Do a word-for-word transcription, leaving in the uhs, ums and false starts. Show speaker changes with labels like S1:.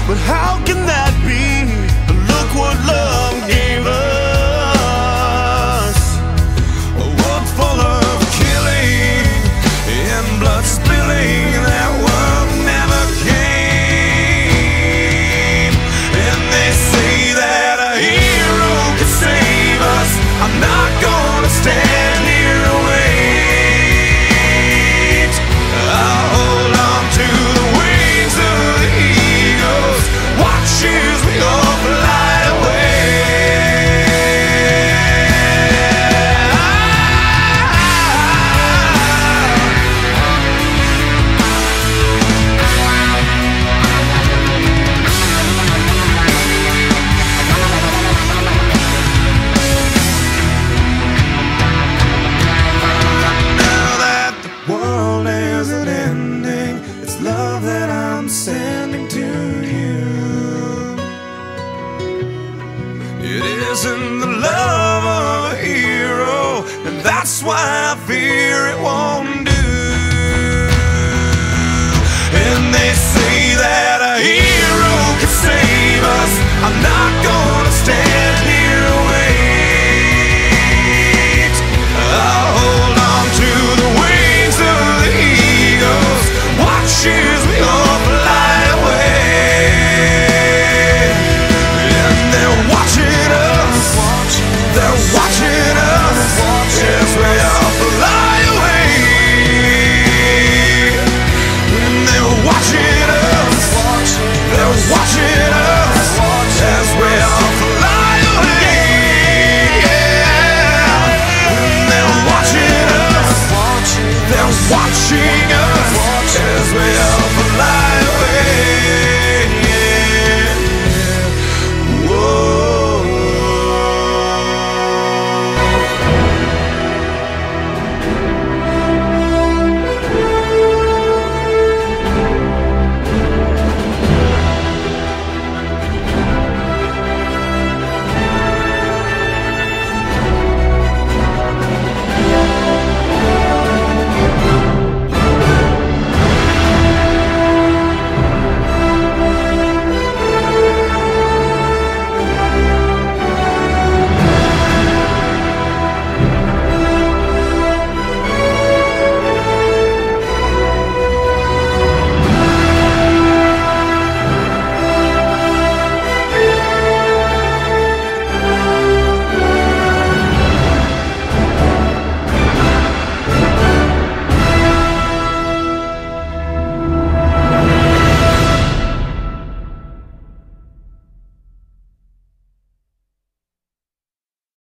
S1: but how can that be? Look what love gave us. A world full of killing and blood spilling. That world never came. And they say that a hero can save us. I'm not gonna stand here and wait. I'll hold on to the wings of the eagles, watch as we all fly away. Now that the world isn't ending, it's love that I'm sending to you. It isn't the love of a hero, and that's why I fear it won't do. And they say that a hero can save us. I'm not